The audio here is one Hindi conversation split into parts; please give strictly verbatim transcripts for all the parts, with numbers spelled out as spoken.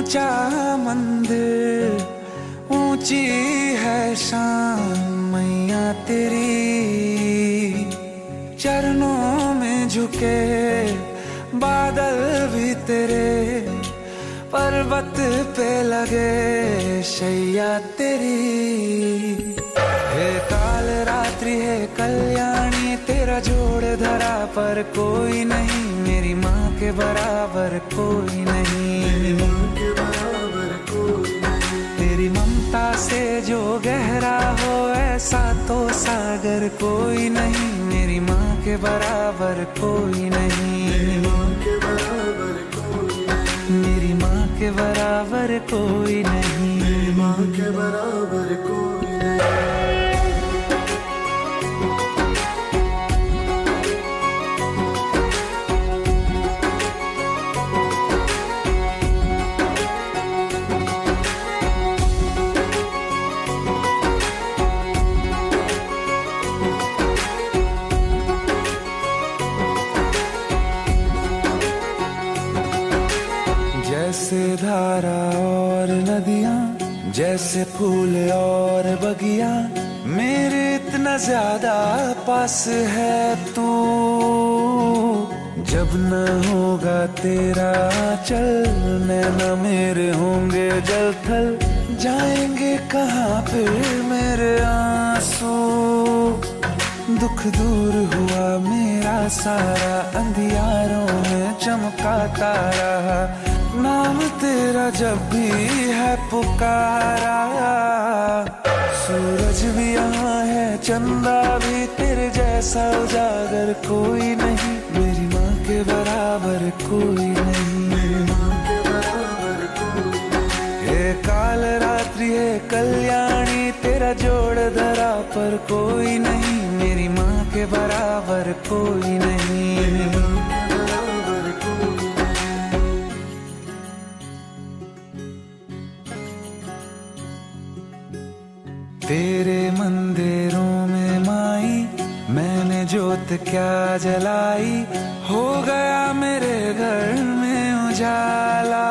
ऊंचा मंदिर, ऊंची है शान मैया तेरी। चरणों में झुके बादल भी तेरे, पर्वत पे लगे शैया तेरी। हे काल रात्रि है कल्याणी, तेरा जोड़ धरा पर कोई नहीं, मेरी माँ के बराबर कोई नहीं। तेरी ममता से जो गहरा हो ऐसा तो सागर कोई नहीं, मेरी माँ के बराबर कोई नहीं। मेरी माँ के बराबर कोई नहीं, मेरी माँ के बराबर कोई नहीं। जैसे धारा और नदियाँ, जैसे फूल और बगिया, मेरे इतना ज्यादा पास है तू। जब न होगा तेरा चल, नैना मेरे होंगे जल थल, जाएंगे कहाँ फिर मेरे आंसू। दुख दूर हुआ मेरा सारा, अंधियारों में चमका तारा, नाम तेरा जब भी है पुकारा। सूरज भी यहाँ है, चंदा भी, तेरे जैसा उजागर कोई नहीं, मेरी माँ के बराबर कोई नहीं। मेरी माँ के बराबर कोई नहीं। हे काल रात्रि है कल्याणी, तेरा जोड़ धरा पर कोई नहीं, मेरी माँ के बराबर कोई नहीं। तेरे मंदिरों में माई मैंने जोत क्या जलाई, हो गया मेरे घर में उजाला।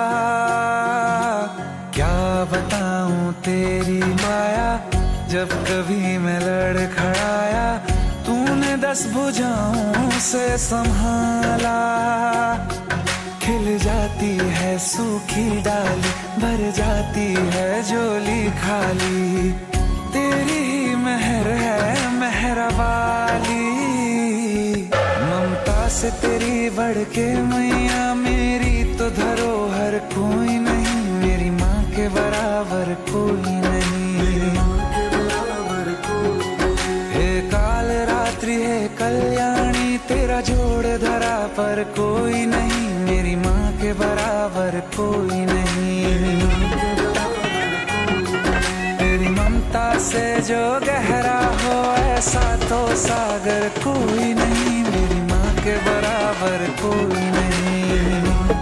क्या बताऊं तेरी माया, जब कभी मैं लड़खड़ाया, तूने दस भुजाओं से संभाला। खिल जाती है सूखी डाली, भर जाती है झोली खाली, तेरी ही मेहर है मेहरा वाली। ममता से तेरी बढ़ के मैया, मेरी तो धरोहर कोई नहीं, मेरी माँ के बराबर कोई नहीं। हे काल रात्रि है कल्याणी, तेरा जोड़ धरा पर कोई नहीं, मेरी माँ के बराबर कोई नहीं। तेरी ममता से जो गहरा हो ऐसा तो सागर कोई नहीं, मेरी माँ के बराबर कोई नहीं।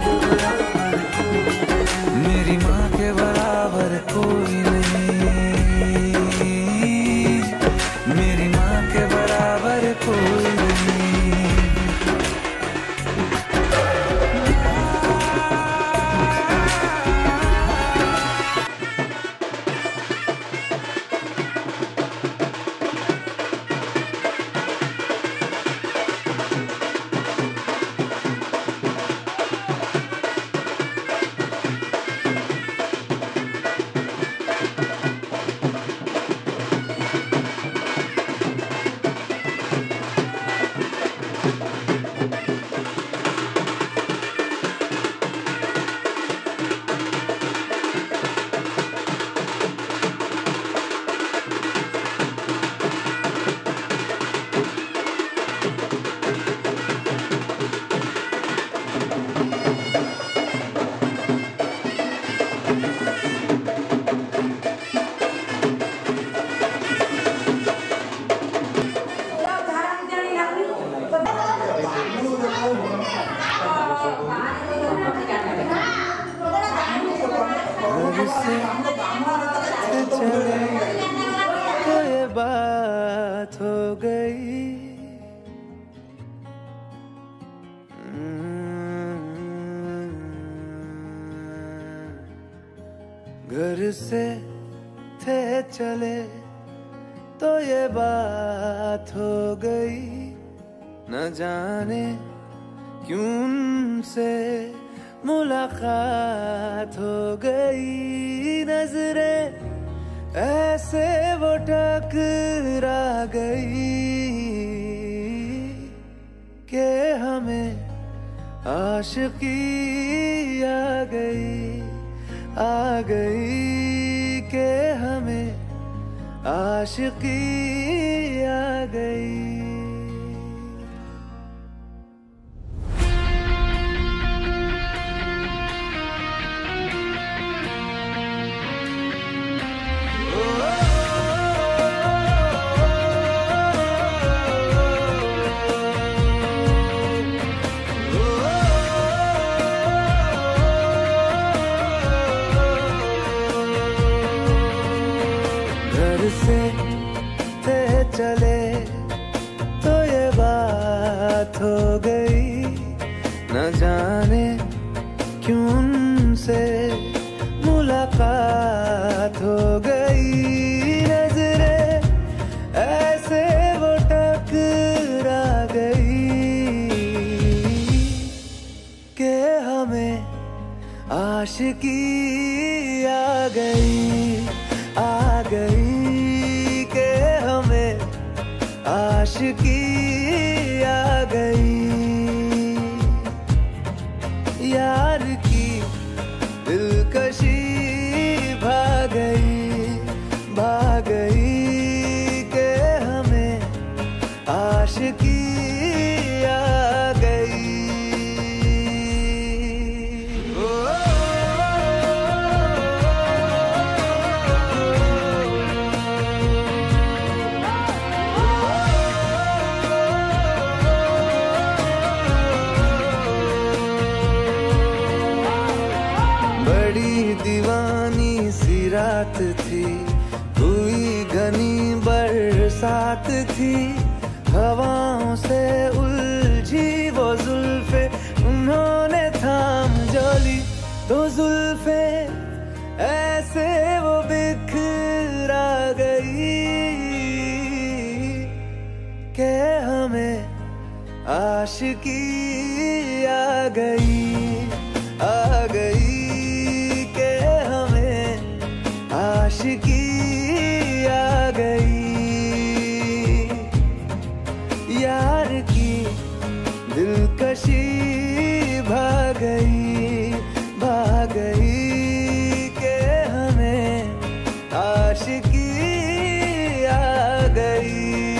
मेरी माँ के बराबर कोई नहीं, मेरी माँ के बराबर कोई नहीं। तो ये बात हो गई, घर से थे चले तो ये बात हो गई, न जाने क्यों उनसे मुलाकात हो गई। नजरें ऐसे वो टकरा गई कि हमें आशिकी आ गई, आ गई कि हमें आशिकी आ गई। से थे चले तो ये बात हो गई, न जाने क्यों उनसे मुलाकात हो गई। नजरें ऐसे वो टकरा गई कि हमें आशिकी आ गई, आ गई के हमें आशिकी आ गई। यार की दिलकशी भाग गई, भाग गई के हमें आशिकी आ गई। बड़ी दीवानी सी रात थी, हुई घनी बरसात थी, हवाओं से उलझी वो जुल्फे उन्होंने थाम जोली। तो जुल्फे ऐसे वो बिखरा गई कि हमें आशिकी आ गई, आ गई आशिकी आ गई। यार की दिलकशी भाग गई, भाग गई के हमें आशिकी आ गई।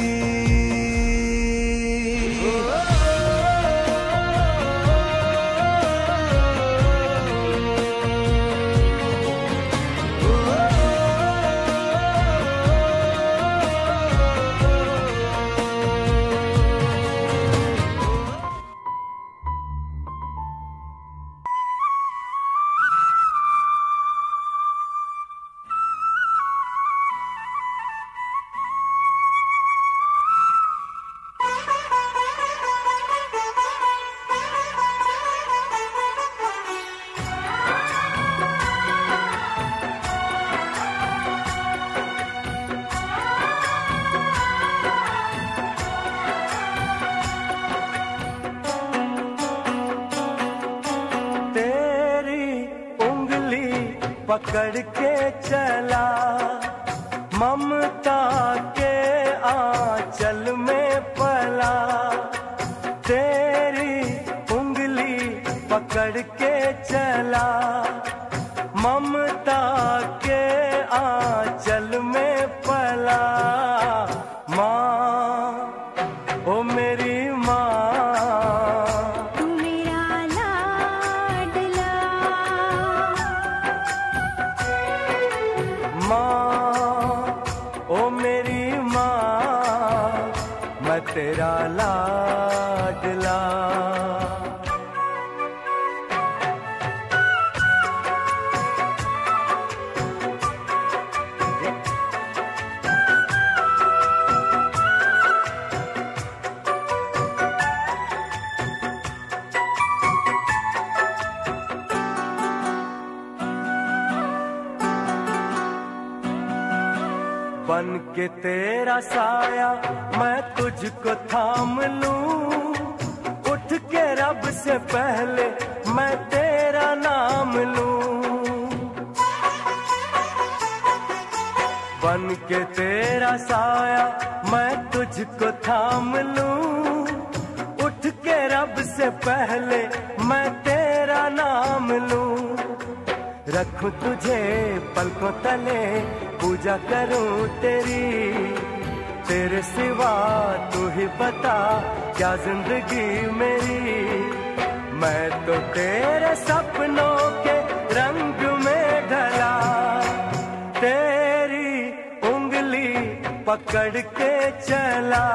पकड़ के चला ममता के आंचल में पला, तेरी उंगली पकड़ के चला ममता के आंचल में पला। माँ ओ मेरी माँ, तेरा लाडला। बन के तेरा साया मैं तुझको थाम लूं, उठ के रब से पहले मैं तेरा नाम लूं। बन के तेरा साया मैं तुझको थाम लूं, उठ के रब से पहले मैं तेरा नाम लूं। रखूं तुझे पलकों तले, पूजा करूं तेरी, तेरे सिवा तू ही बता क्या जिंदगी मेरी। मैं तो तेरे सपनों के रंग में ढला, तेरी उंगली पकड़ के चला,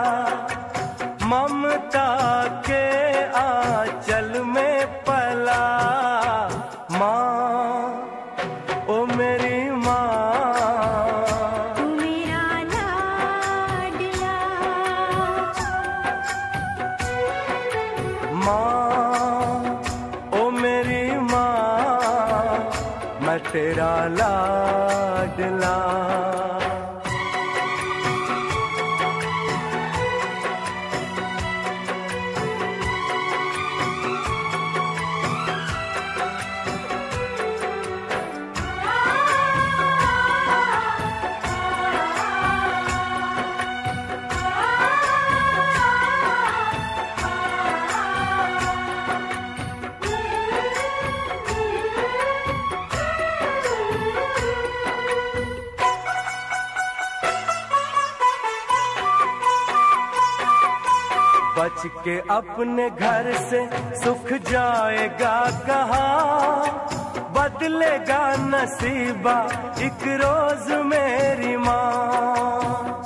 ममता के आंचल में पला। माँ ओ मेरी माँ, तू मेरा लाडला। माँ ओ मेरी माँ, मैं तेरा लाडला। बच के अपने घर से सुख जाएगा कहाँ, बदलेगा नसीबा एक रोज मेरी माँ।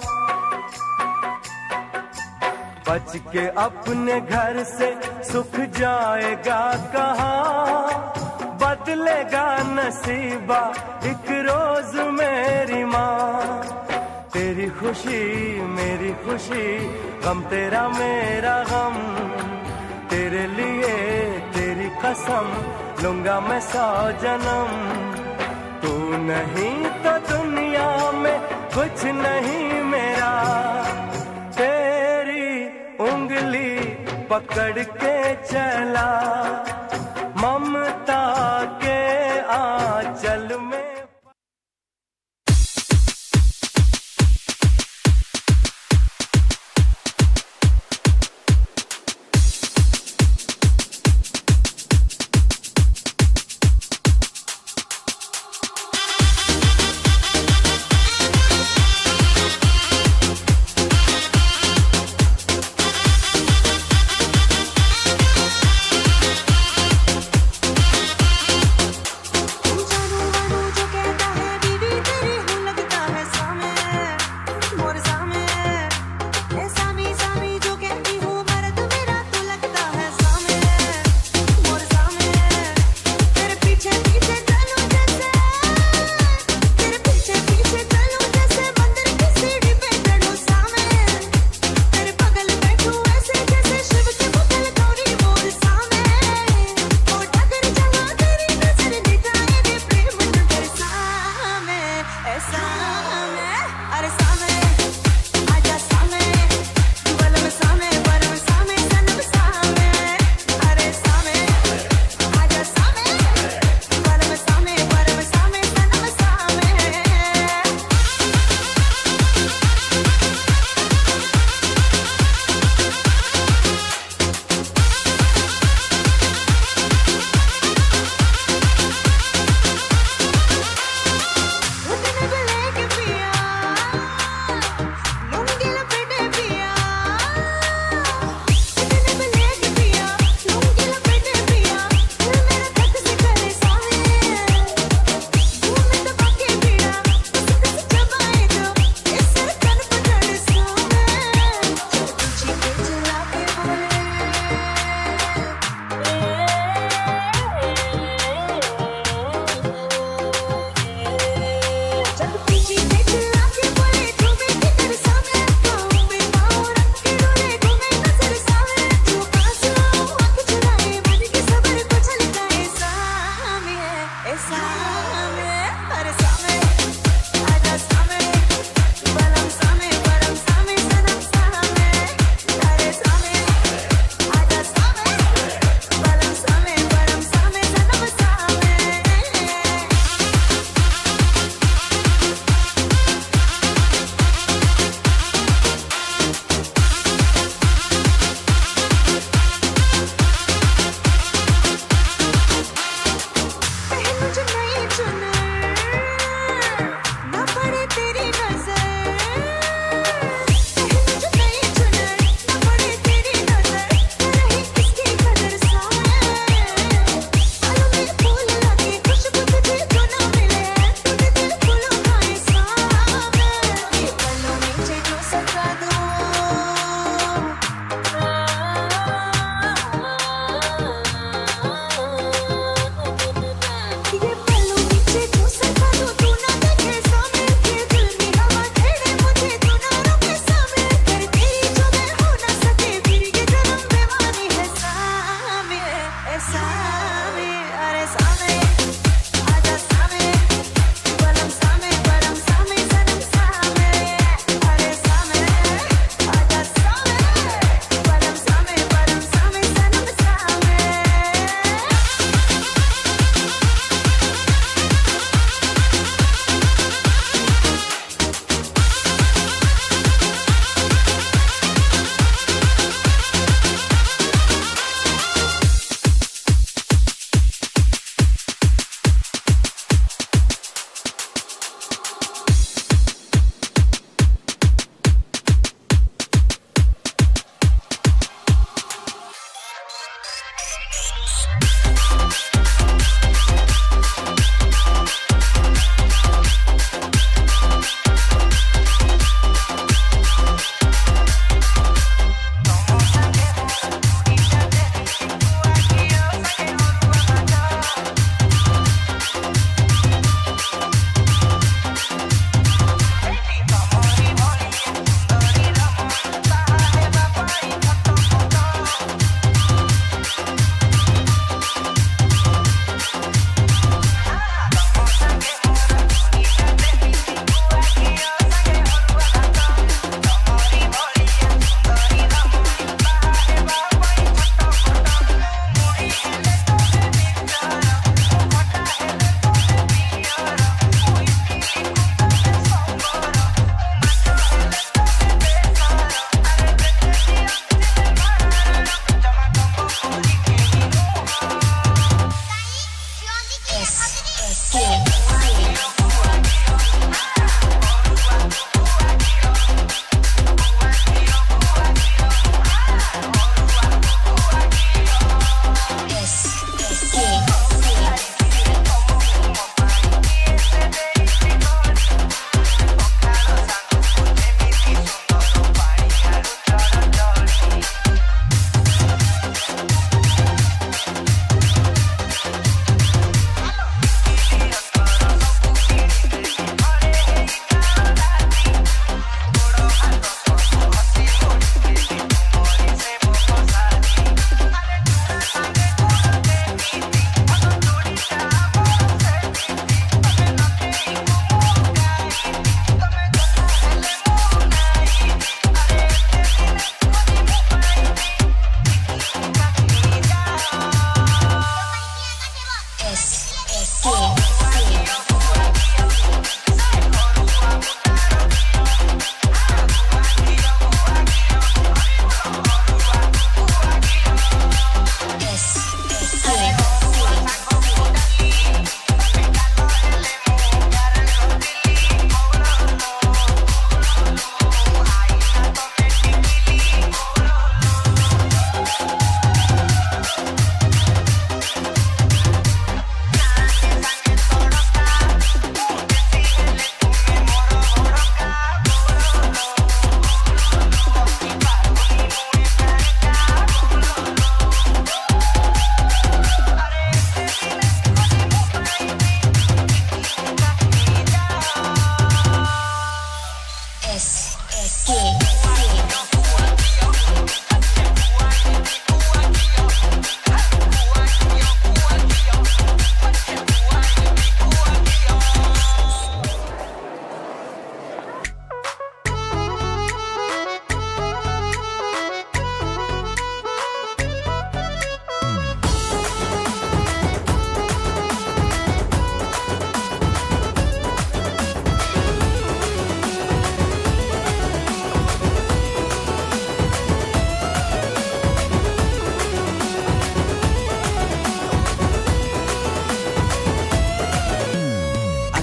बच के अपने घर से सुख जाएगा कहाँ, बदलेगा नसीबा एक रोज मेरी माँ। तेरी खुशी मेरी खुशी, गम तेरा मेरा गम, तेरे लिए तेरी कसम लूंगा मैं सौ जन्म। तू नहीं तो दुनिया में कुछ नहीं मेरा, तेरी उंगली पकड़ के चला, ममता के आंचल में। जानू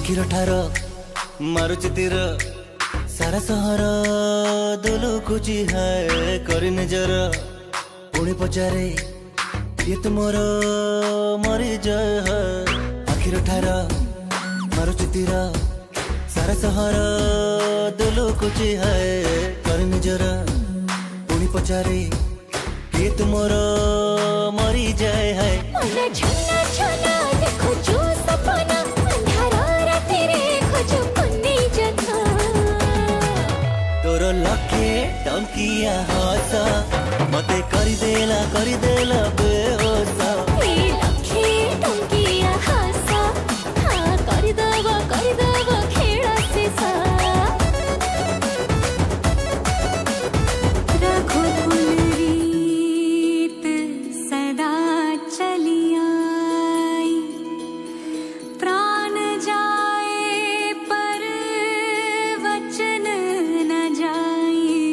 आखिर ठार मारुची तीर सारा सहर दुलुकुची है करी निजर पुणी पचारे ये तुमर मरी जय है आखिर ठार मारुची तीर सारा सहर दुलुकुची है करी निजर पुणी पचारे ये तुमर मरी जय है छना छना देखो जो सपना अंधारा राती रे खोजो पुन्नी जना तोर लखे टंकिया हस मते करी देला करी देला बेहोस ए लखे टंकिया हसा हाँ करी दवा करी दवा खेड़ा से सा रखो रीत सदा चली आई प्राण जाए पर वचन न जाए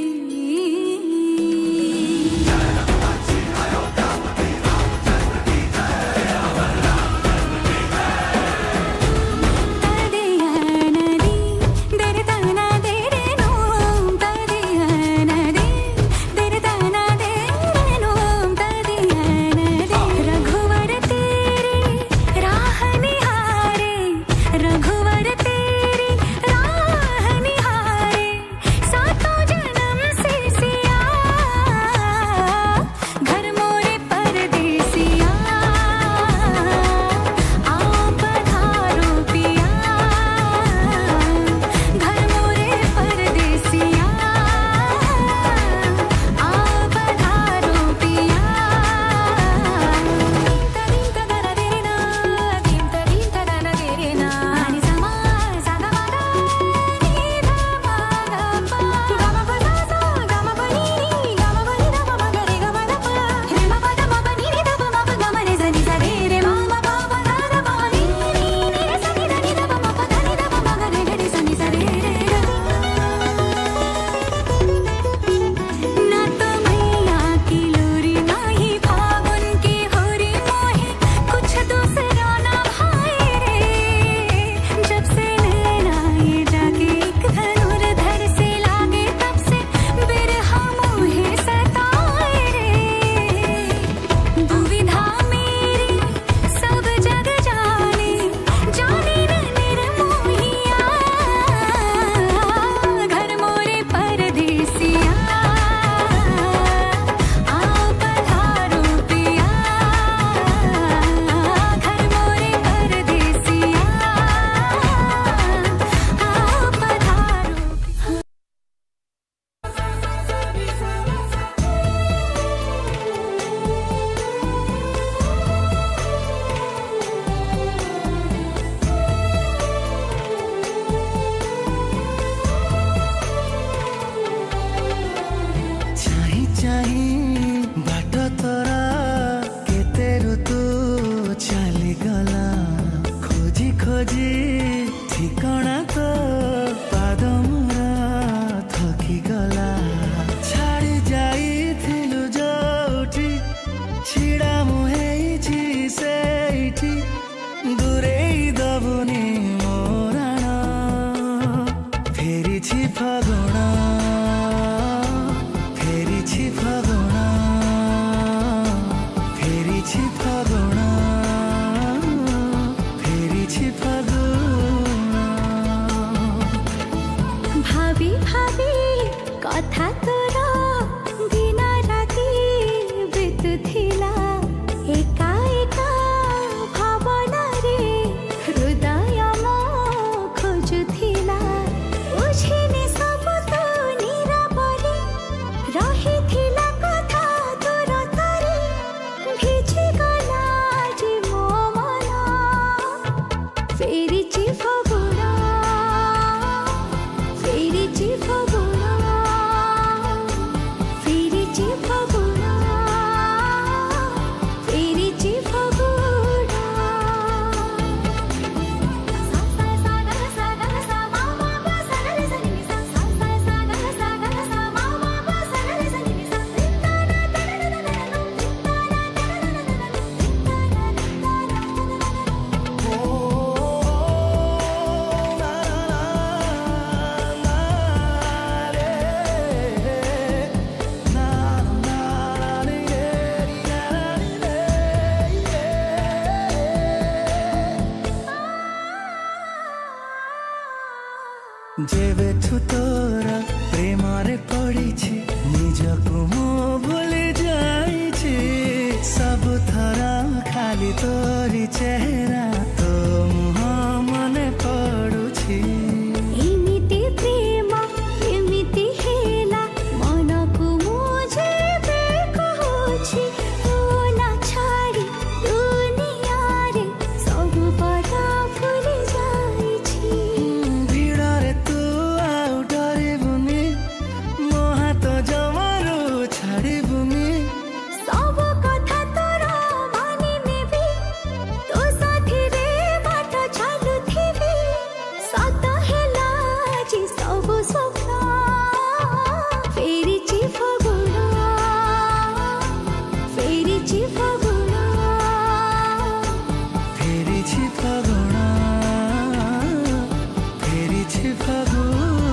तदिया नदी दर तना देरे नोम तदिया नदी दर तना देरे नोम तदिया नदी रघुवर तेरी राह निहारे रघुवर तेरी राह निहारे सातों जन्म से सिया घर मोरे परदेसिया आओ पधारो पिया घर मोरे परदेसिया आओ पधारो पिया तदीं तदरा देना दीं तदीं तदरा देना नि समा सागा मागा नी धा मागा पा गम पदा सा गम पनी नी गम पनी धा मा गा रे ग मा धा पा रे मा पा धा मा पा नी नी धा पा मा पा ग मा रे सा नी सा रे रे मा मा पा पा धा धा पा नी नी नी रे सा नी धा नी धा पा मा पा धा नी धा पा मा गा रे रे रे सा नी सा रे रे रे ना तो मैया की लोरी ना ही फागुन की होरी मोहे कुछ दूसरा ना भाई रे जब से नैना ये जाके एक धनुर्धर से लागे तब से बिरहा मोहे सताए रे दुविधा मेरी सब जग जाने जाने न निर्मोहिया घर मोरे परदेसिया आओ पधारो पिया घर मोरे परदेसिया आओ पधारो चाही चाही बाट तोरा केते ऋतु चली गला खोजी खोजी ठिकाना तो पाद मोरा थकी गला छाड़ी जाइथिलु जोठी छिड़ा मुहेइछि सेठी दूरेई दबुनी मोराण फेरिछि फगुण फेरिछि फगुण फेरिछि फगुण फेरिछि फगुण भाभी भाभी कथा तोर दिन राति बीतुथिला एका एका भावनारे हृदय मो खोजुथिला बुझिनि सब तो निरापरे रहिथिला कथा तोर तारे भिजी गला जे मो मन फेरिछि फगुण फेरिछि फगुण जेबेठु तोरा प्रेमरे पड़िछि निजकु मो भूली जाइछि सब थरा खाली तोरी चेहरा तो मुह मने पड़ुछि एमिति प्रेम एमिति हेला मनकु मुझे बेकहुछि तो ना छाड़ी दुनिया रे सब पता भूली जाइछि भिड़रे तू आउ डरिबुनि मो हाथ जमारू छाड़िबुनि सब कथा तोरा मानि नेबी तो साथी रे बाट छाडुथिबी सत हेला जी सब स्वप्न फेरिछि फगुण फेरिछि फगुण फेरिछि फगुण फेरिछि फगुण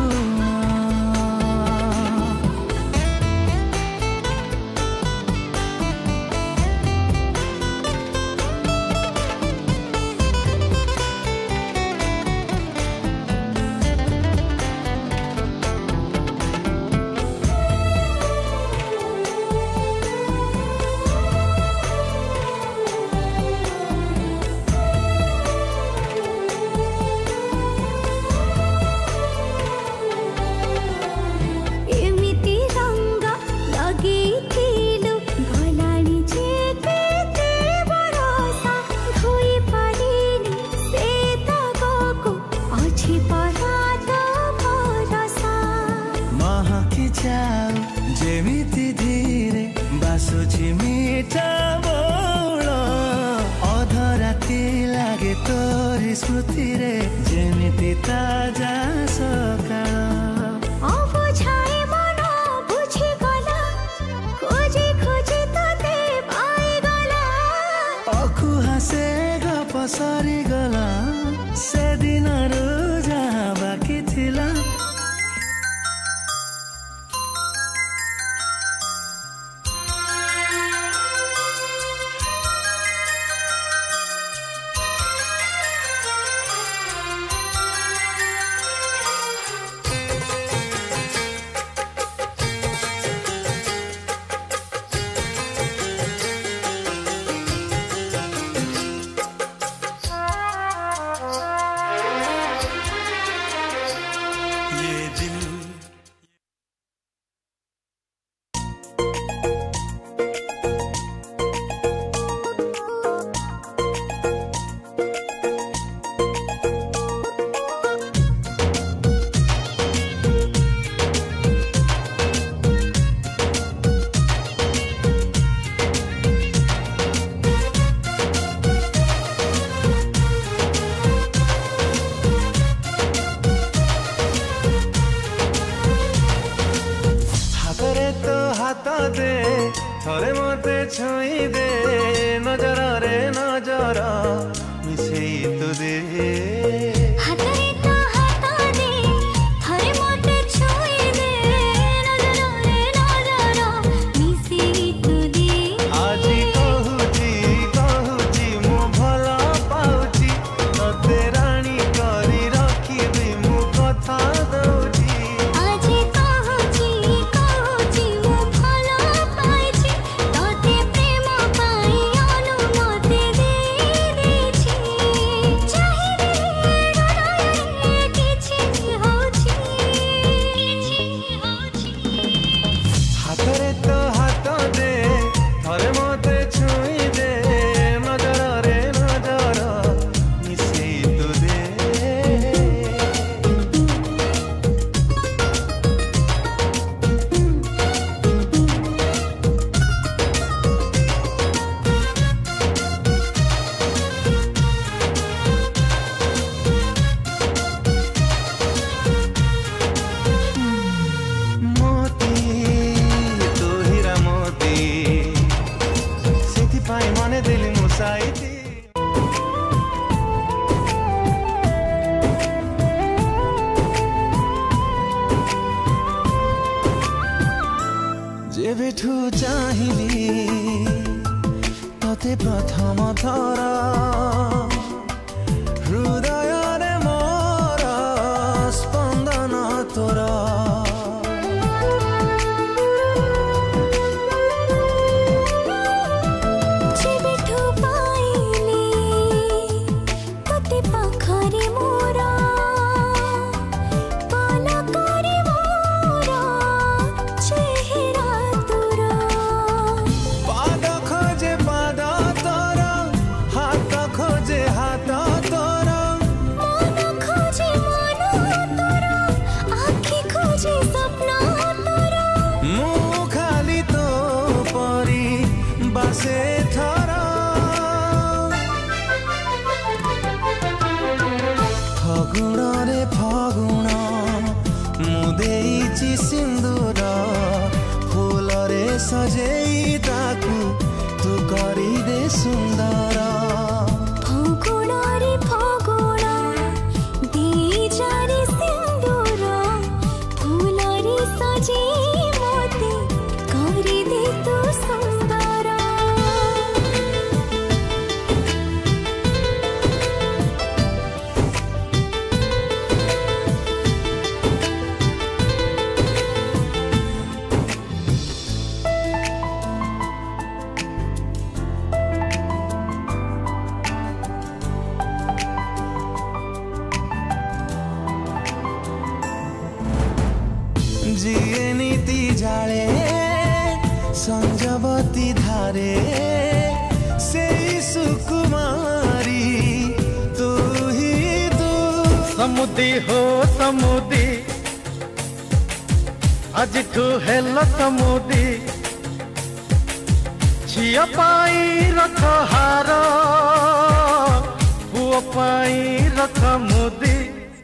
एमिति रंग लगेइथिलु भलानी जे केते बरसा धोई पारिनी से तगको अछि परात भरसा महकी जाऊ जेमिति धीरे बासुछि मीठा बोल अधराती लागे तोरी स्मृति रे जेमिति ताजा सकाळ अबुझाए मन बुझी गला खोजी खोजी तते पाइ गला अखु हासे गप सरी गला से दिनहरू जहाँ बाँकी थिला ये दिल हातरे तो हाथ दे थरे मते छुई दे नजर रे नजर मिसेई तो दे हातरे तो हात दे थरे मते छुई दे नजर रे नजर मिसेई तू दे आजी कहूची कहूची मु भला पाउची तते रानी करी रखिबी मु कथा दउची आजी कहूची कहूची मु भला पाइछि तते प्रेम पाइ अनुमति दे देछि चाहिए हृदय किछि होछि किछि होछि हातरे तो हाथ दे थरे मते छुई दे नजर रे नजर मिसेई तो दे मोती तो हीरा मोती ସେଥିପାଇଁ ମନେ ଦେଲି ମୁଁ ସାଇତି ଯେବେଠୁ ଚାହିଁଲି ତତେ ପ୍ରଥମ ଥର ହୃଦୟରେ ମୋର ସ୍ପନ୍ଦନ ଗୁଣରେ ଫଗୁଣ ମୁଁ ଦେଇଛି ସିନ୍ଦୁର ଫୁଲରେ ସଜେଇ ତାକୁ ତୁ କରିଦେ ସୁନ୍ଦର ଫଗୁଣରେ ଫଗୁଣ ଦେଇଚାରେ ସିନ୍ଦୁର ଫୁଲରେ ସଜେଇ ମୋତେ କରିଦେ ତୁ ସୁନ୍ଦର जिए नीति जाले संजवती धारे से सुकुमारी तू ही तू समुदी हो समुदी आज तू हेलो समुदी झिया पाई रख हार पुओ पाई रख मुदी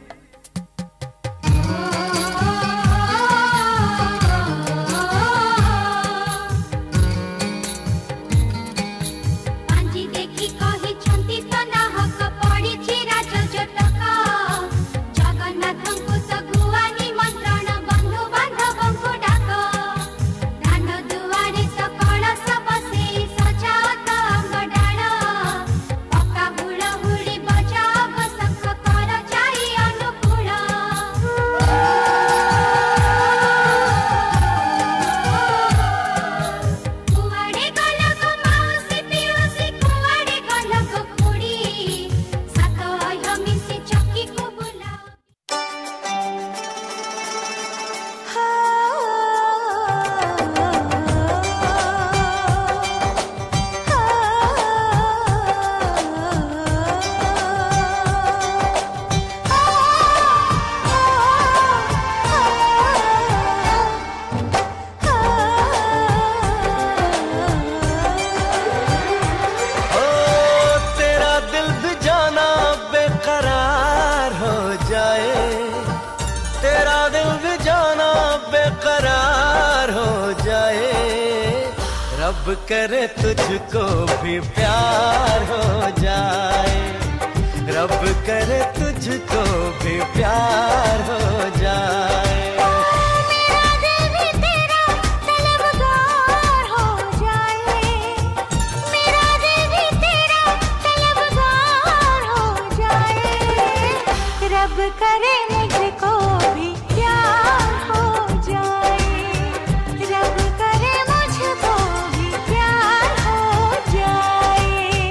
रब करे तुझको भी प्यार हो जाए रब करे तुझको भी प्यार हो जाए मेरा दिल भी तेरा तलबगार हो जाए मेरा दिल भी तेरा तलबगार हो जाए रब करे मुझको भी प्यार हो जाए रब करे मुझको भी प्यार हो जाए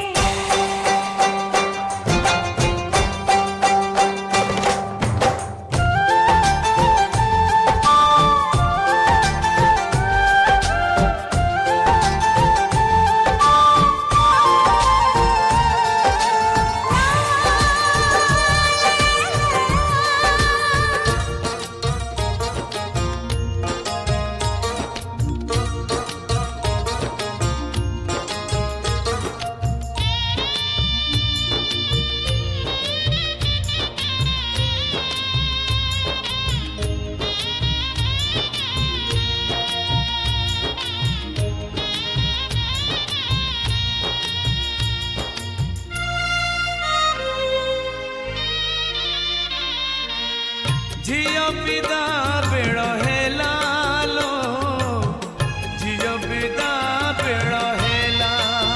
झियो विदा बेड़ हेला लो झियो विदा बेड़ हेला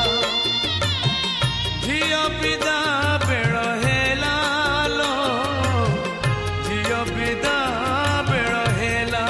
झियो विदा बेड़ हेला लो झियो विदा बेड़ हेला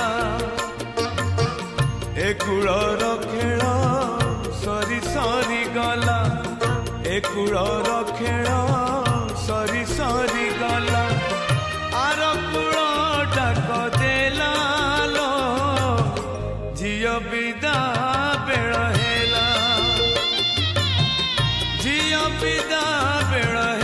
ए कूलर खेल सरी सरी गला ए कूलर खेल सरी सरी गला आर कूल डाक देला लो झियो विदा बेड़ हेला झियो विदा बेड़